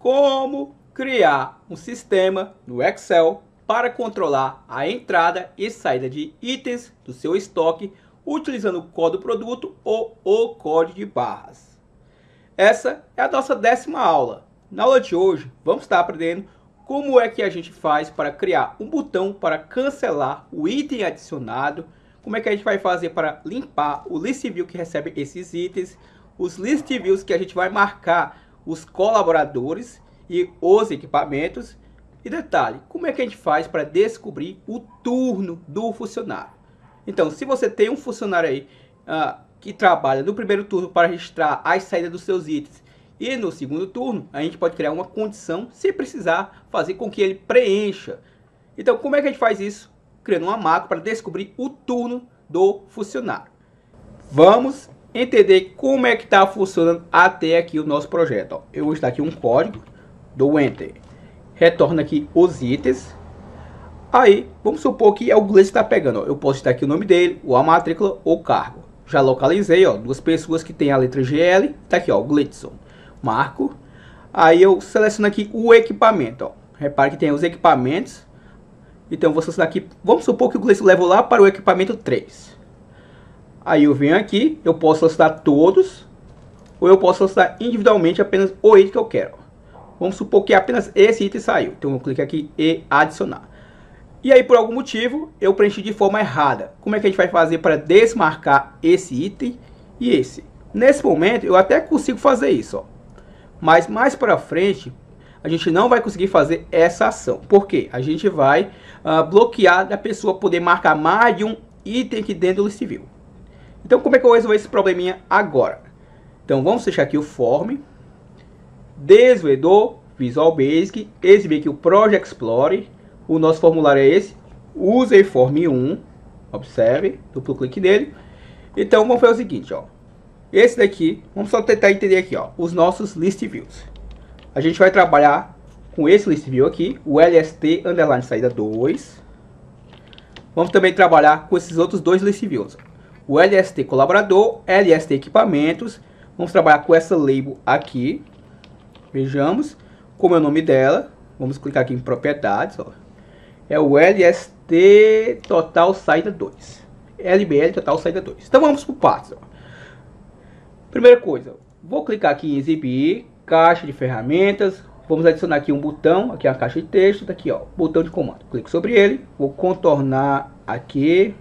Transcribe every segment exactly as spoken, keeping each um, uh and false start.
como criar um sistema no Excel para controlar a entrada e saída de itens do seu estoque utilizando o código do produto ou o código de barras. Essa é a nossa décima aula. Na aula de hoje, vamos estar aprendendo como é que a gente faz para criar um botão para cancelar o item adicionado, como é que a gente vai fazer para limpar o list view que recebe esses itens, os list views que a gente vai marcar os colaboradores e os equipamentos. E detalhe, como é que a gente faz para descobrir o turno do funcionário. Então, se você tem um funcionário aí uh, que trabalha no primeiro turno para registrar as saídas dos seus itens e no segundo turno, a gente pode criar uma condição se precisar fazer com que ele preencha. Então, como é que a gente faz isso? Criando uma macro para descobrir o turno do funcionário. Vamos entender como é que está funcionando até aqui o nosso projeto. Ó, eu vou estar aqui um código, dou Enter, retorna aqui os itens. Aí, vamos supor que é o Gleidson que está pegando. Ó. Eu posso estar aqui o nome dele, ou a matrícula, ou o cargo. Já localizei, ó, duas pessoas que tem a letra G L. Está aqui, ó, o Gleidson. Marco. Aí eu seleciono aqui o equipamento. Ó. Repare que tem os equipamentos. Então, eu vou selecionar aqui. Vamos supor que o Gleidson levou lá para o equipamento três. Aí eu venho aqui, eu posso selecionar todos. Ou eu posso selecionar individualmente apenas o item que eu quero. Vamos supor que apenas esse item saiu. Então eu clico aqui e adicionar. E aí por algum motivo eu preenchi de forma errada. Como é que a gente vai fazer para desmarcar esse item e esse? Nesse momento eu até consigo fazer isso, ó. Mas mais para frente a gente não vai conseguir fazer essa ação. Por quê? A gente vai uh, bloquear da pessoa poder marcar mais de um item aqui dentro do list view. Então como é que eu vou resolver esse probleminha agora? Então vamos fechar aqui o form. Desenvolvedor, Visual Basic, exibir aqui o Project Explorer. O nosso formulário é esse, User Form um, observe, duplo clique nele. Então vamos fazer o seguinte, ó. Esse daqui, vamos só tentar entender aqui, ó, os nossos list views. A gente vai trabalhar com esse list view aqui, o L S T underline saída dois. Vamos também trabalhar com esses outros dois list views, o L S T colaborador, L S T equipamentos. Vamos trabalhar com essa label aqui. Vejamos como é o nome dela. Vamos clicar aqui em propriedades, ó. É o L S T total saída dois. L B L total saída dois. Então vamos para partes, ó. Primeira coisa, vou clicar aqui em exibir, caixa de ferramentas. Vamos adicionar aqui um botão, aqui é a caixa de texto, tá aqui, ó, botão de comando. Clico sobre ele, vou contornar aqui.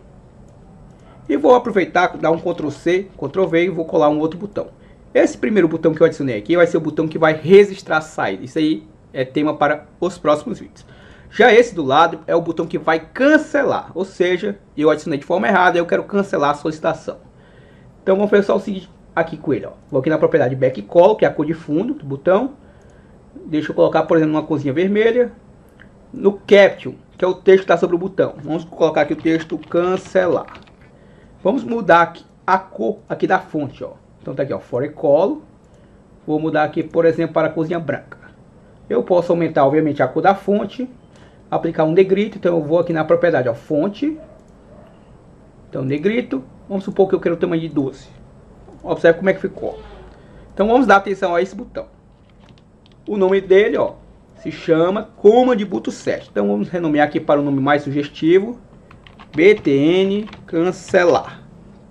E vou aproveitar, dar um control C, control V e vou colar um outro botão. Esse primeiro botão que eu adicionei aqui vai ser o botão que vai registrar a saída. Isso aí é tema para os próximos vídeos. Já esse do lado é o botão que vai cancelar. Ou seja, eu adicionei de forma errada e eu quero cancelar a solicitação. Então vamos fazer só o seguinte aqui com ele. Ó. Vou aqui na propriedade Back Color, que é a cor de fundo do botão. Deixa eu colocar, por exemplo, uma corzinha vermelha. No Caption, que é o texto que está sobre o botão. Vamos colocar aqui o texto cancelar. Vamos mudar aqui a cor aqui da fonte. Ó. Então tá aqui, ó, Forecolor. Vou mudar aqui, por exemplo, para a corzinha branca. Eu posso aumentar, obviamente, a cor da fonte. Aplicar um negrito. Então eu vou aqui na propriedade, ó, fonte. Então negrito. Vamos supor que eu quero o tamanho de doze. Observe como é que ficou. Então vamos dar atenção a esse botão. O nome dele, ó, se chama Command Button sete. Então vamos renomear aqui para um nome mais sugestivo. B T N cancelar.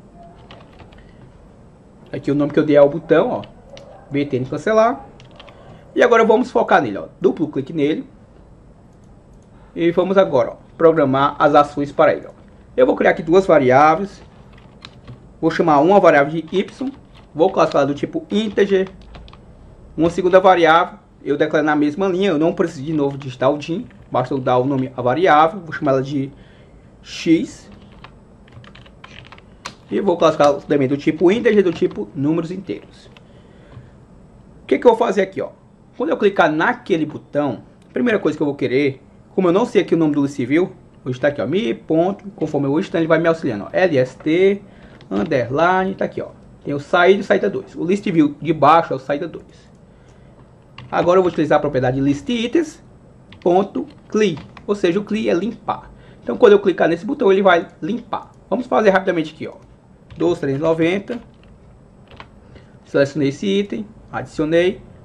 Aqui o nome que eu dei ao botão, ó, B T N cancelar. E agora vamos focar nele, ó. Duplo clique nele. E vamos agora, ó, programar as ações para ele, ó. Eu vou criar aqui duas variáveis. Vou chamar uma variável de Y. Vou classificar do tipo integer. Uma segunda variável. Eu declaro na mesma linha. Eu não preciso de novo digitar o D I N. Basta eu dar o nome à variável. Vou chamar ela de X. E vou classificar também do tipo integer, do tipo números inteiros. O que, que eu vou fazer aqui, ó? Quando eu clicar naquele botão, a primeira coisa que eu vou querer, como eu não sei aqui o nome do list view, vou estar aqui, ó, mi ponto, conforme eu estou, ele vai me auxiliando, ó, L S T, underline, tá aqui, ó, tem o saída e o saída dois. O list view de baixo é o saída dois. Agora eu vou utilizar a propriedade list itens, ponto, clear, ou seja, o clear é limpar. Então quando eu clicar nesse botão, ele vai limpar. Vamos fazer rapidamente aqui, ó, doze mil trezentos e noventa, selecionei esse item, adicionei.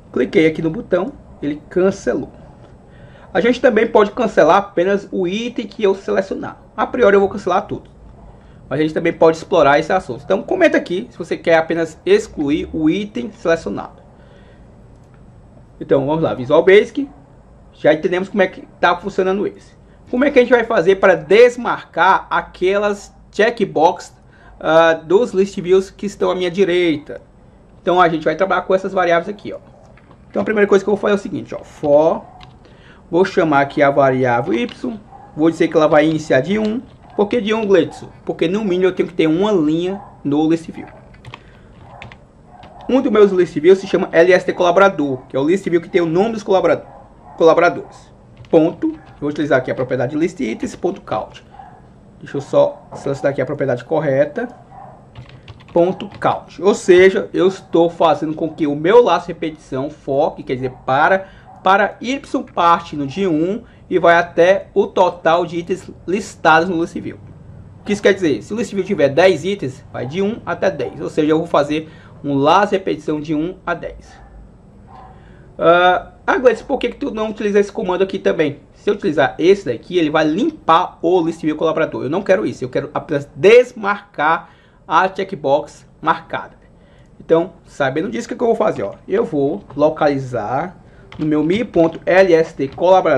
Cliquei aqui no botão, ele cancelou. A gente também pode cancelar apenas o item que eu selecionar. A priori eu vou cancelar tudo, mas a gente também pode explorar esse assunto. Então comenta aqui se você quer apenas excluir o item selecionado. Então vamos lá, Visual Basic. Já entendemos como é que está funcionando esse. Como é que a gente vai fazer para desmarcar aquelas checkbox uh, dos list views que estão à minha direita? Então a gente vai trabalhar com essas variáveis aqui, ó. Então a primeira coisa que eu vou fazer é o seguinte, ó, for, vou chamar aqui a variável y, vou dizer que ela vai iniciar de um. Por que de um, Gleidson? Porque no mínimo eu tenho que ter uma linha no list view. Um dos meus list views se chama lst colaborador, que é o list view que tem o nome dos colaborador, colaboradores. Ponto, eu vou utilizar aqui a propriedade list itens, ponto count. Deixa eu só selecionar aqui a propriedade correta. Ponto count. Ou seja, eu estou fazendo com que o meu laço de repetição for, que quer dizer para, para y parte no de um e vai até o total de itens listados no list view. O que isso quer dizer? Se o list view tiver dez itens, vai de um até dez. Ou seja, eu vou fazer um laço de repetição de um a dez. Uh, ah, Gleidson, por que, que tu não utiliza esse comando aqui também? Se eu utilizar esse daqui, ele vai limpar o list view colaborador. Eu não quero isso, eu quero apenas desmarcar a checkbox marcada. Então, sabendo disso, o que, que eu vou fazer? Ó? Eu vou localizar no meu mi.lst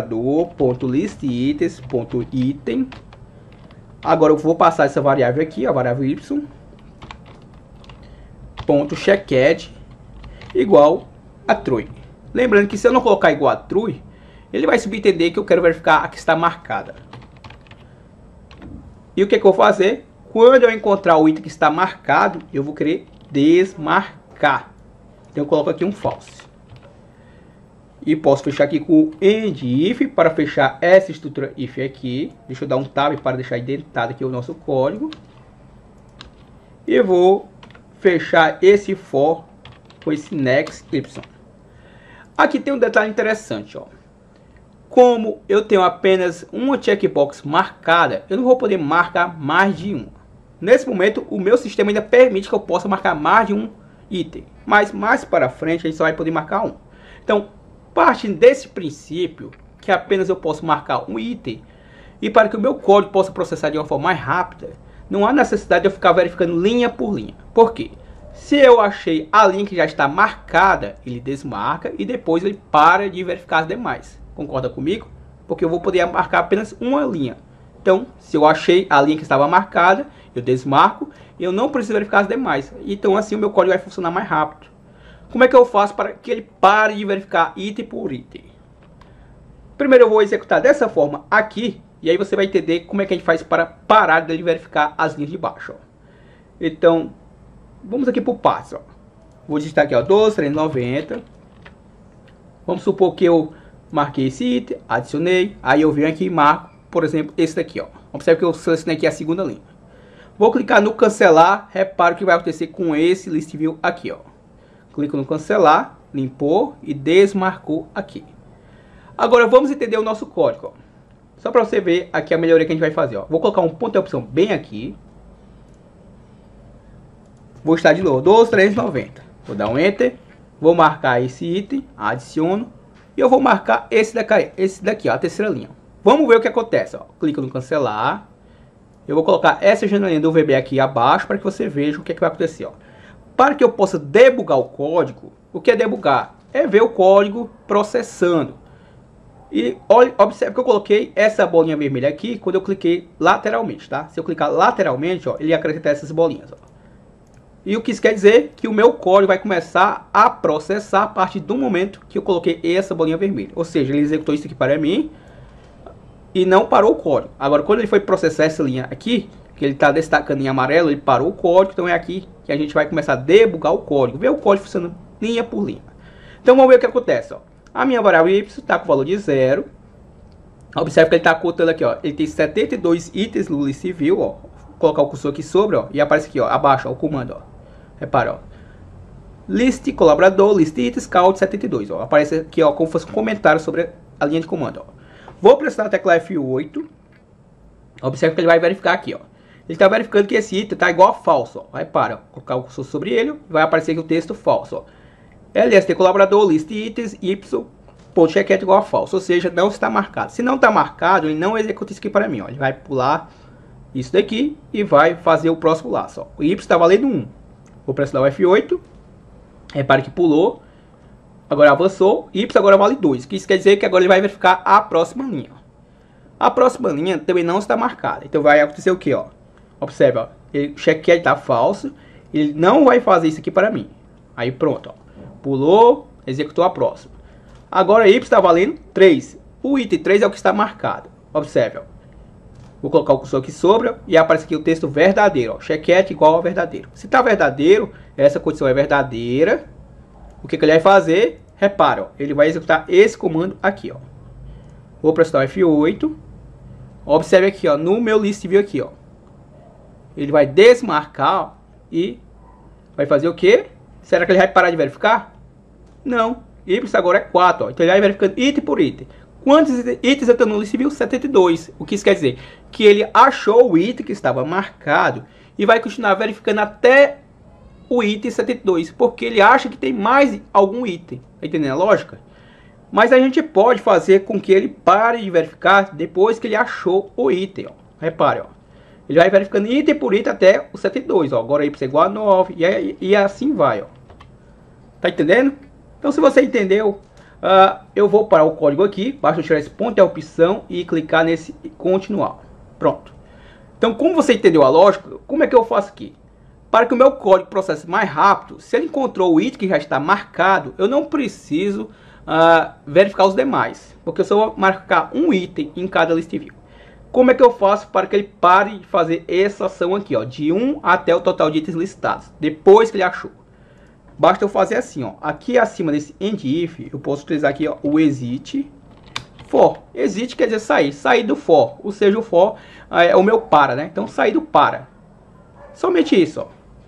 colaborador.listitens.item. Agora eu vou passar essa variável aqui, a variável y, ponto checked igual a true. Lembrando que se eu não colocar igual a true, ele vai subentender que eu quero verificar a que está marcada. E o que, que eu vou fazer? Quando eu encontrar o item que está marcado, eu vou querer desmarcar. Então eu coloco aqui um false. E posso fechar aqui com end if para fechar essa estrutura if aqui. Deixa eu dar um tab para deixar indentado aqui o nosso código. E vou fechar esse for com esse next y. Aqui tem um detalhe interessante, ó. Como eu tenho apenas uma checkbox marcada, eu não vou poder marcar mais de uma. Nesse momento, o meu sistema ainda permite que eu possa marcar mais de um item. Mas mais para frente, a gente só vai poder marcar um. Então, partindo desse princípio, que apenas eu posso marcar um item, e para que o meu código possa processar de uma forma mais rápida, não há necessidade de eu ficar verificando linha por linha. Por quê? Se eu achei a linha que já está marcada, ele desmarca e depois ele para de verificar as demais. Concorda comigo? Porque eu vou poder marcar apenas uma linha. Então, se eu achei a linha que estava marcada, eu desmarco e eu não preciso verificar as demais. Então, assim o meu código vai funcionar mais rápido. Como é que eu faço para que ele pare de verificar item por item? Primeiro eu vou executar dessa forma aqui. E aí você vai entender como é que a gente faz para parar de verificar as linhas de baixo. Ó. Então, vamos aqui para o passo. Ó. Vou digitar aqui, ó, doze, trezentos e noventa. Vamos supor que eu marquei esse item, adicionei. Aí eu venho aqui e marco, por exemplo, esse daqui. Ó. Observe que eu selecionei aqui a segunda linha. Vou clicar no cancelar. Repara o que vai acontecer com esse list view aqui. Ó. Clico no cancelar, limpou e desmarcou aqui. Agora vamos entender o nosso código. Ó. Só para você ver aqui a melhoria que a gente vai fazer. Ó. Vou colocar um ponto de opção bem aqui. Vou estar de novo, doze, trezentos e noventa. Vou dar um Enter. Vou marcar esse item, adiciono. E eu vou marcar esse daqui, esse daqui ó, a terceira linha. Vamos ver o que acontece. Ó. Clico no cancelar. Eu vou colocar essa janelinha do V B aqui abaixo para que você veja o que, é que vai acontecer. Ó. Para que eu possa debugar o código, o que é debugar? É ver o código processando. E olha, observe que eu coloquei essa bolinha vermelha aqui quando eu cliquei lateralmente, tá? Se eu clicar lateralmente, ó, ele acrescenta essas bolinhas, ó. E o que isso quer dizer? Que o meu código vai começar a processar a partir do momento que eu coloquei essa bolinha vermelha. Ou seja, ele executou isso aqui para mim e não parou o código. Agora, quando ele foi processar essa linha aqui, que ele está destacando em amarelo, ele parou o código. Então é aqui que a gente vai começar a debugar o código, ver o código funcionando linha por linha. Então vamos ver o que acontece, ó. A minha variável y está com o valor de zero. Observe que ele está contando aqui, ó. Ele tem setenta e dois itens no list view, ó. Vou colocar o cursor aqui sobre, ó. E aparece aqui, ó, abaixo, ó, o comando, ó. Repara, ó. List colaborador, list itens, count setenta e dois, ó. Aparece aqui, ó, como se fosse um comentário sobre a linha de comando, ó. Vou pressionar a tecla F oito. Observe que ele vai verificar aqui, ó. Ele está verificando que esse item está igual a falso, ó. Repara, ó. Colocar o cursor sobre ele, vai aparecer aqui o texto falso, ó. lst colaborador, list itens, y, ponto checkout igual a falso, ou seja, não está marcado. Se não está marcado, ele não executa isso aqui para mim, ó. Ele vai pular isso daqui e vai fazer o próximo laço, ó. O y está valendo um. Vou pressionar o F oito. Repare que pulou. Agora avançou. Y agora vale dois. Que isso quer dizer que agora ele vai verificar a próxima linha. A próxima linha também não está marcada. Então vai acontecer o que, ó? Observe, ó. O checkout está falso. Ele não vai fazer isso aqui para mim. Aí pronto, ó. Pulou, executou a próxima. Agora Y está valendo três. O item três é o que está marcado. Observe, ó. Vou colocar o cursor aqui sobre e aparece aqui o texto verdadeiro, ó. Checkout igual a verdadeiro. Se está verdadeiro, essa condição é verdadeira. O que, que ele vai fazer? Repara, ó, ele vai executar esse comando aqui, ó. Vou pressionar o F oito. Observe aqui, ó, no meu list view aqui, ó. Ele vai desmarcar, ó, e vai fazer o quê? Será que ele vai parar de verificar? Não. Y agora é quatro, ó. Então ele vai verificando item por item. Quantos itens eu tenho no list view? setenta e dois. O que isso quer dizer? Que ele achou o item que estava marcado e vai continuar verificando até o item setenta e dois, porque ele acha que tem mais algum item. Tá entendendo a lógica? Mas a gente pode fazer com que ele pare de verificar depois que ele achou o item, ó. Repare, ó. Ele vai verificando item por item até o setenta e dois, ó. Agora y é igual a nove e, e assim vai, ó. Tá entendendo? Então se você entendeu, Uh, eu vou parar o código aqui, basta tirar esse ponto de opção e clicar nesse continuar. Pronto. Então, como você entendeu a lógica, como é que eu faço aqui? Para que o meu código processe mais rápido, se ele encontrou o item que já está marcado, eu não preciso uh, verificar os demais, porque eu só vou marcar um item em cada list view. Como é que eu faço para que ele pare de fazer essa ação aqui, ó, de um até o total de itens listados, depois que ele achou? Basta eu fazer assim, ó. Aqui acima desse end if, eu posso utilizar aqui, ó, o exit for. Exit quer dizer sair, sair do for. Ou seja, o for é o meu para, né? Então sair do para. Somente isso, ó.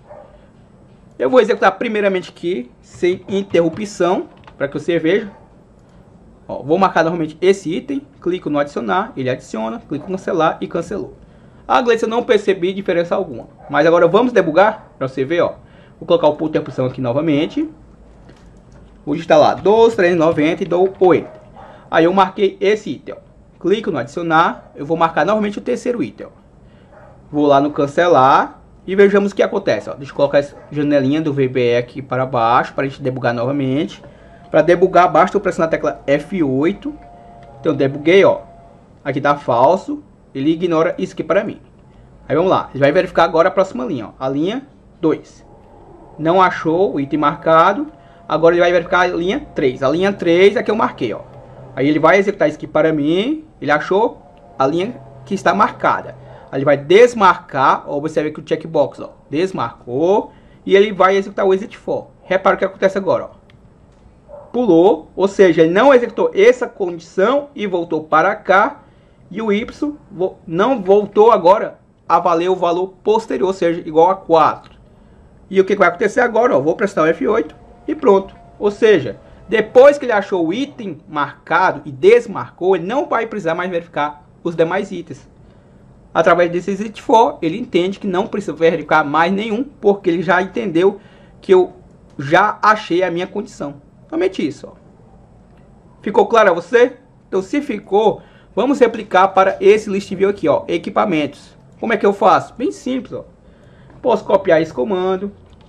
Eu vou executar primeiramente aqui, sem interrupção, para que você veja. Ó, vou marcar novamente esse item, clico no adicionar, ele adiciona, clico no cancelar e cancelou. Ah, Gleice, eu não percebi diferença alguma. Mas agora vamos debugar, para você ver, ó. Vou colocar o ponto de opção aqui novamente. Vou digitar lá doze, trezentos e noventa e dou o Enter. Aí eu marquei esse item, ó. Clico no adicionar. Eu vou marcar novamente o terceiro item, ó. Vou lá no cancelar e vejamos o que acontece, ó. Deixa eu colocar essa janelinha do V B E aqui para baixo para a gente debugar novamente. Para debugar, basta eu pressionar a tecla F oito. Então eu debuguei, ó. Aqui tá falso. Ele ignora isso aqui para mim. Aí vamos lá. Ele vai verificar agora a próxima linha, ó. A linha dois. Não achou o item marcado. Agora ele vai verificar a linha três. A linha três é que eu marquei, ó. Aí ele vai executar isso aqui para mim. Ele achou a linha que está marcada. Aí ele vai desmarcar. Ó, você vê que o checkbox, ó, desmarcou. E ele vai executar o exit for. Repara o que acontece agora, ó. Pulou. Ou seja, ele não executou essa condição e voltou para cá. E o Y não voltou agora a valer o valor posterior, ou seja, igual a quatro. E o que vai acontecer agora? Ó, vou pressionar o F oito e pronto. Ou seja, depois que ele achou o item marcado e desmarcou, ele não vai precisar mais verificar os demais itens. Através desse exit for, ele entende que não precisa verificar mais nenhum, porque ele já entendeu que eu já achei a minha condição. Somente isso, ó. Ficou claro a você? Então, se ficou, vamos replicar para esse list view aqui, ó, equipamentos. Como é que eu faço? Bem simples, ó. Posso copiar esse comando.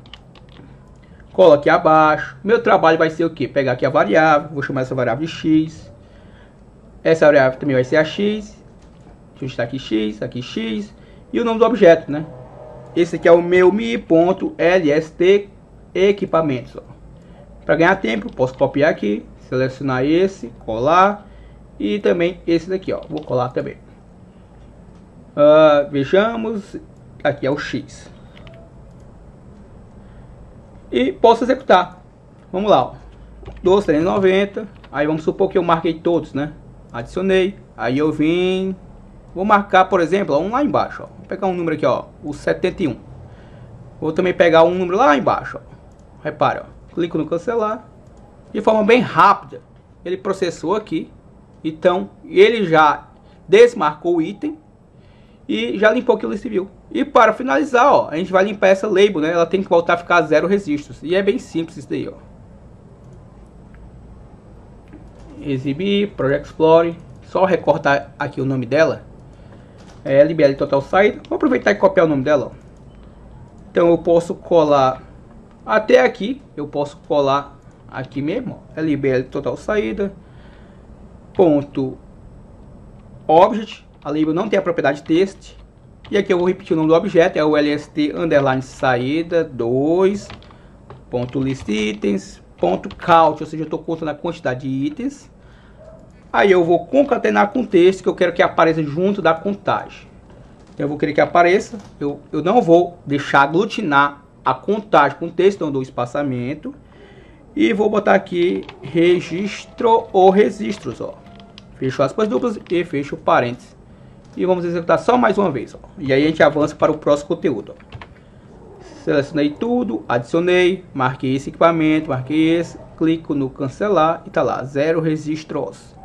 Colo aqui abaixo. Meu trabalho vai ser o que? Pegar aqui a variável. Vou chamar essa variável de x. Essa variável também vai ser a x. Deixa eu digitar aqui x, aqui x. E o nome do objeto, né? Esse aqui é o meu mi.lst equipamentos. Para ganhar tempo, posso copiar aqui. Selecionar esse, colar. E também esse daqui, ó. Vou colar também. Uh, vejamos. Aqui é o x. E posso executar. Vamos lá, ó. doze, trezentos e noventa. Aí vamos supor que eu marquei todos, né? Adicionei. Aí eu vim. Vou marcar, por exemplo, ó, um lá embaixo, ó. Vou pegar um número aqui, ó. O setenta e um. Vou também pegar um número lá embaixo, ó. Repare, ó. Clico no cancelar. De forma bem rápida. Ele processou aqui. Então, ele já desmarcou o item. E já limpou aqui o list view. E para finalizar, ó, a gente vai limpar essa label, né? Ela tem que voltar a ficar zero registros. E é bem simples isso daí, ó. exibir, Project Explorer, só recortar aqui o nome dela, é L B L Total Saída. Vou aproveitar e copiar o nome dela, ó. Então eu posso colar até aqui, eu posso colar aqui mesmo, ó, L B L Total Saída, ponto Object, a label não tem a propriedade text, e aqui eu vou repetir o nome do objeto, é o lst underline saída dois ponto list itens ponto count, ou seja, eu estou contando a quantidade de itens. Aí eu vou concatenar com o texto que eu quero que apareça junto da contagem. Então eu vou querer que apareça, eu, eu não vou deixar aglutinar a contagem com o texto, então eu dou espaçamento. E vou botar aqui registro ou registros, ó. Fecho aspas duplas e fecho parênteses. E vamos executar só mais uma vez, ó. E aí a gente avança para o próximo conteúdo, ó. Selecionei tudo, adicionei, marquei esse equipamento, marquei esse, clico no cancelar e tá lá, zero registros.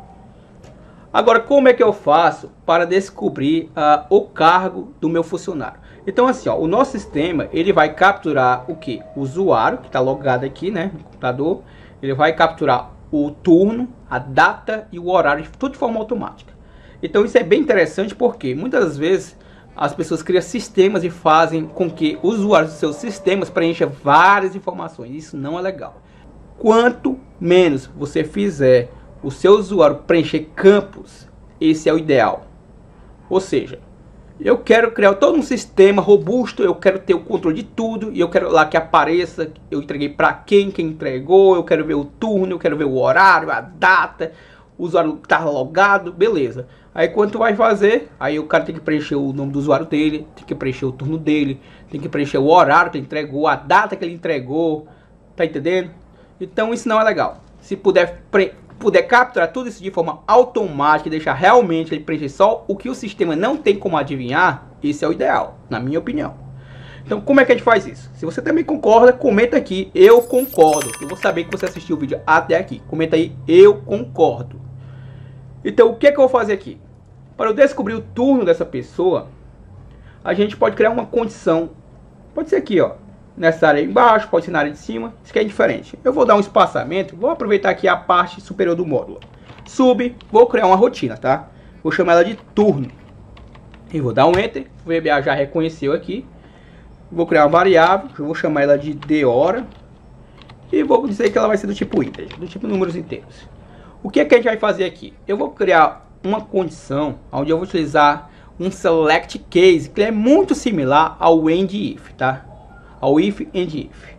Agora, como é que eu faço para descobrir uh, o cargo do meu funcionário? Então, assim, ó, o nosso sistema, ele vai capturar o que? O usuário, que está logado aqui, né, no computador. Ele vai capturar o turno, a data e o horário, tudo de forma automática. Então, isso é bem interessante porque muitas vezes as pessoas criam sistemas e fazem com que os usuários dos seus sistemas preencham várias informações. Isso não é legal. Quanto menos você fizer o seu usuário preencher campos, esse é o ideal. Ou seja, eu quero criar todo um sistema robusto, eu quero ter o controle de tudo, e eu quero lá que apareça, eu entreguei para quem, quem entregou, eu quero ver o turno, eu quero ver o horário, a data, o usuário está logado, beleza. Aí quando tu vai fazer, aí o cara tem que preencher o nome do usuário dele, tem que preencher o turno dele, tem que preencher o horário que ele entregou, a data que ele entregou, tá entendendo? Então isso não é legal. Se puder pre puder capturar tudo isso de forma automática e deixar realmente ele preencher só o que o sistema não tem como adivinhar, isso é o ideal, na minha opinião. Então, como é que a gente faz isso? Se você também concorda, comenta aqui, eu concordo. Eu vou saber que você assistiu o vídeo até aqui. Comenta aí, eu concordo. Então, o que é que eu vou fazer aqui? Para eu descobrir o turno dessa pessoa, a gente pode criar uma condição. Pode ser aqui, ó. Nessa área embaixo, pode ser na área de cima, isso que é diferente. Eu vou dar um espaçamento, vou aproveitar aqui a parte superior do módulo. Sub, vou criar uma rotina, tá? Vou chamar ela de turno. E vou dar um enter, o V B A já reconheceu aqui. Vou criar uma variável, eu vou chamar ela de dHora. E vou dizer que ela vai ser do tipo integer, do tipo números inteiros. O que é que a gente vai fazer aqui? Eu vou criar uma condição onde eu vou utilizar um select case, que é muito similar ao end if, tá? Ao if and if.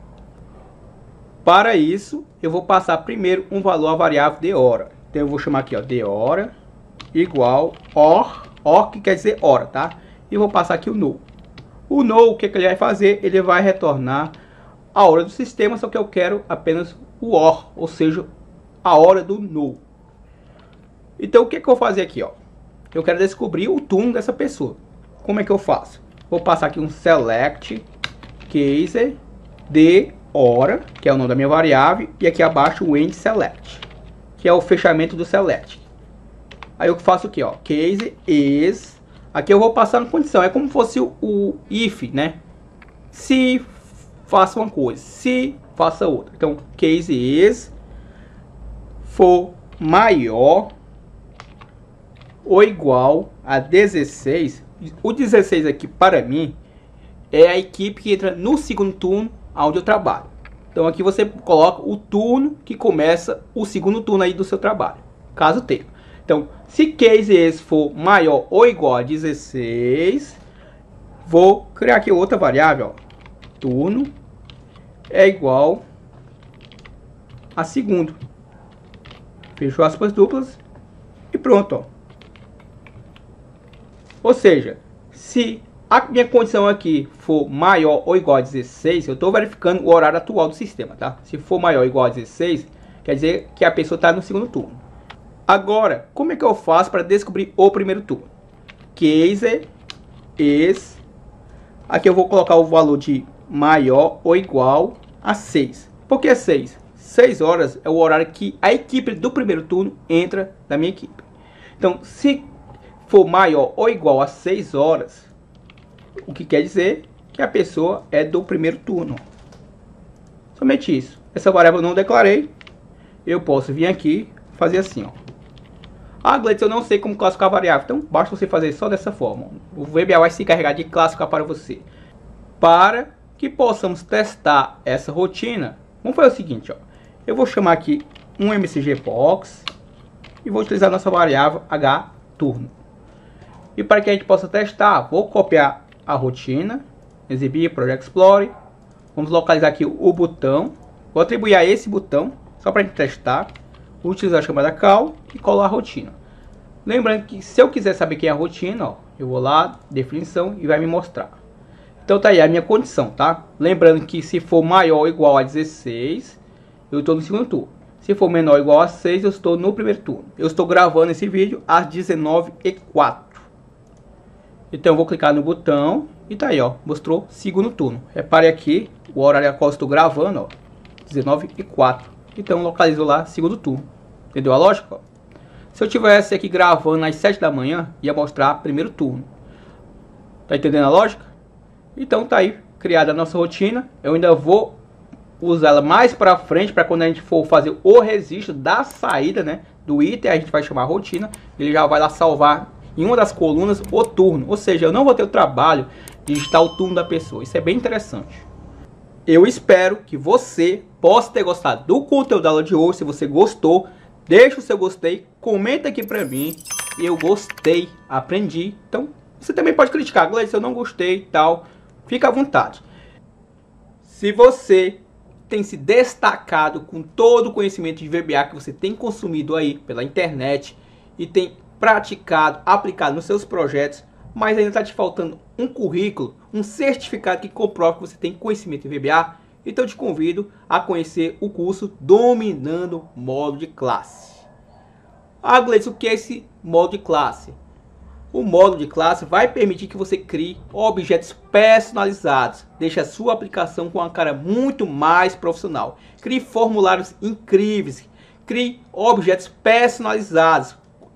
Para isso, eu vou passar primeiro um valor à variável dHora. Então eu vou chamar aqui, ó, dHora igual or, or que quer dizer hora, tá? E vou passar aqui o null. O null, o que, que ele vai fazer? Ele vai retornar a hora do sistema, só que eu quero apenas o or, ou seja, a hora do null. Então o que, que eu vou fazer aqui, ó? Eu quero descobrir o turno dessa pessoa. Como é que eu faço? Vou passar aqui um select case de hora, que é o nome da minha variável, e aqui abaixo o end select, que é o fechamento do select. Aí eu faço aqui, ó, case is, aqui eu vou passar uma condição, é como se fosse o, o if, né? Se faça uma coisa, se faça outra. Então, case is for maior ou igual a dezesseis. O dezesseis aqui para mim é a equipe que entra no segundo turno onde eu trabalho. Então aqui você coloca o turno que começa o segundo turno aí do seu trabalho, caso tenha. Então, se case esse for maior ou igual a dezesseis, vou criar aqui outra variável, ó. Turno é igual a segundo. Fecho aspas duplas e pronto, ó. Ou seja, se a minha condição aqui for maior ou igual a dezesseis, eu estou verificando o horário atual do sistema, tá? Se for maior ou igual a dezesseis, quer dizer que a pessoa está no segundo turno. Agora, como é que eu faço para descobrir o primeiro turno? Case is, aqui eu vou colocar o valor de maior ou igual a seis. Por que seis? seis horas é o horário que a equipe do primeiro turno entra na minha equipe. Então, se for maior ou igual a seis horas, o que quer dizer que a pessoa é do primeiro turno. Somente isso. Essa variável eu não declarei. Eu posso vir aqui, fazer assim, ó. Ah, Gleidson, eu não sei como classificar a variável. Então, basta você fazer só dessa forma. O V B A vai se encarregar de classificar para você. Para que possamos testar essa rotina, vamos fazer o seguinte, ó. Eu vou chamar aqui um M C G Box e vou utilizar a nossa variável hTurno. E para que a gente possa testar, vou copiar a rotina, exibir, Project Explorer. Vamos localizar aqui o botão. Vou atribuir a esse botão, só para a gente testar. Vou utilizar a chamada call e colar a rotina. Lembrando que se eu quiser saber quem é a rotina, ó, eu vou lá, definição, e vai me mostrar. Então tá aí a minha condição, tá? Lembrando que se for maior ou igual a dezesseis, eu estou no segundo turno. Se for menor ou igual a seis, eu estou no primeiro turno. Eu estou gravando esse vídeo às dezenove e quatro. Então eu vou clicar no botão e tá aí, ó, mostrou segundo turno. Repare aqui o horário a qual eu estou gravando, ó, dezenove e quatro. Então localizou lá segundo turno. Entendeu a lógica? Ó? Se eu tivesse aqui gravando às sete da manhã, ia mostrar primeiro turno. Tá entendendo a lógica? Então tá aí criada a nossa rotina. Eu ainda vou usar ela mais para frente, para quando a gente for fazer o registro da saída, né, do item, a gente vai chamar rotina. Ele já vai lá salvar em uma das colunas o turno, ou seja, eu não vou ter o trabalho de digitar o turno da pessoa. Isso é bem interessante. Eu espero que você possa ter gostado do conteúdo da aula de hoje. Se você gostou, deixa o seu gostei, comenta aqui pra mim. Eu gostei, aprendi. Então, você também pode criticar, Gleidson, eu não gostei e tal. Fica à vontade. Se você tem se destacado com todo o conhecimento de V B A que você tem consumido aí pela internet e tem praticado, aplicado nos seus projetos, mas ainda está te faltando um currículo, um certificado que comprove que você tem conhecimento em V B A, então eu te convido a conhecer o curso Dominando Módulo de Classe. Ah, Gleidson, o que é esse módulo de classe? O módulo de classe vai permitir que você crie objetos personalizados, deixe a sua aplicação com uma cara muito mais profissional. Crie formulários incríveis, crie objetos personalizados,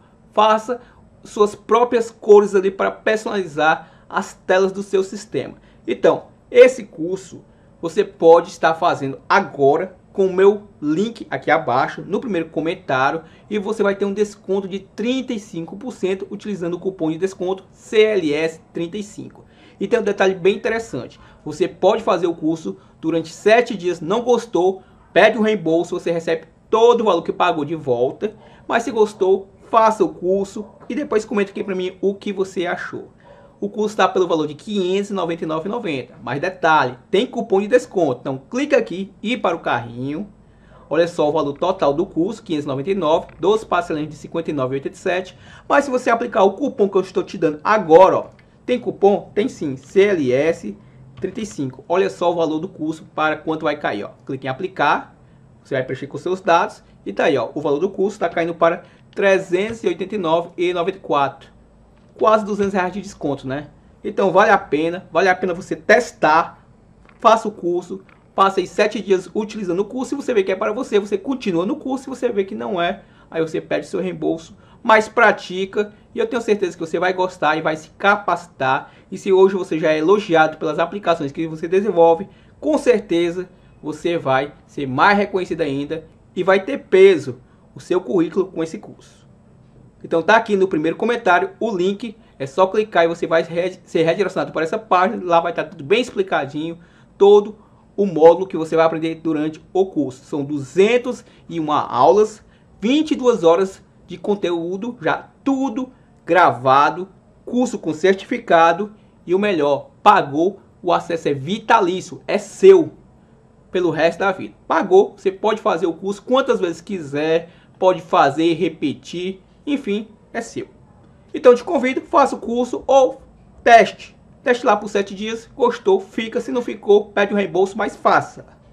faça suas próprias cores ali para personalizar as telas do seu sistema. Então, esse curso você pode estar fazendo agora com o meu link aqui abaixo, no primeiro comentário, e você vai ter um desconto de trinta e cinco por cento utilizando o cupom de desconto C L S trinta e cinco. E tem um detalhe bem interessante, você pode fazer o curso durante sete dias, não gostou, pede um reembolso, você recebe todo o valor que pagou de volta, mas se gostou, faça o curso e depois comenta aqui para mim o que você achou. O curso está pelo valor de quinhentos e noventa e nove reais e noventa centavos. Mas detalhe, tem cupom de desconto. Então clica aqui e para o carrinho. Olha só o valor total do curso, quinhentos e noventa e nove reais, doze parcelas de cinquenta e nove reais e oitenta e sete centavos. Mas se você aplicar o cupom que eu estou te dando agora, ó, tem cupom? Tem sim, C L S trinta e cinco. Olha só o valor do curso para quanto vai cair, ó. Clique em aplicar, você vai preencher com seus dados e tá aí, ó, o valor do curso está caindo para trezentos e oitenta e nove reais e noventa e quatro centavos. Quase duzentos reais de desconto, né? Então vale a pena, vale a pena você testar, faça o curso, passe aí sete dias utilizando o curso. Se você vê que é para você, você continua no curso. Se você vê que não é, aí você pede seu reembolso, mas pratica. E eu tenho certeza que você vai gostar e vai se capacitar. E se hoje você já é elogiado pelas aplicações que você desenvolve, com certeza você vai ser mais reconhecido ainda e vai ter peso o seu currículo com esse curso. Então tá aqui no primeiro comentário o link, é só clicar e você vai ser redirecionado para essa página. Lá vai estar tudo bem explicadinho, todo o módulo que você vai aprender durante o curso. São duzentas e uma aulas, vinte e duas horas de conteúdo, já tudo gravado, curso com certificado e o melhor, pagou, o acesso é vitalício, é seu pelo resto da vida. Pagou, você pode fazer o curso quantas vezes quiser, pode fazer, repetir, enfim, é seu. Então eu te convido, faça o curso ou teste. Teste lá por sete dias, gostou, fica. Se não ficou, pede o reembolso, mas faça.